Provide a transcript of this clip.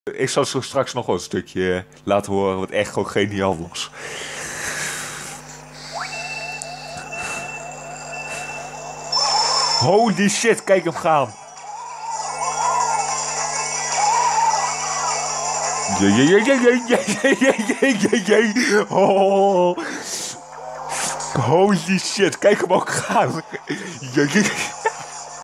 Ik zal zo straks nog wel een stukje laten horen wat echt gewoon geniaal was. Holy shit, kijk hem gaan. Oh. Holy shit, kijk hem ook gaan.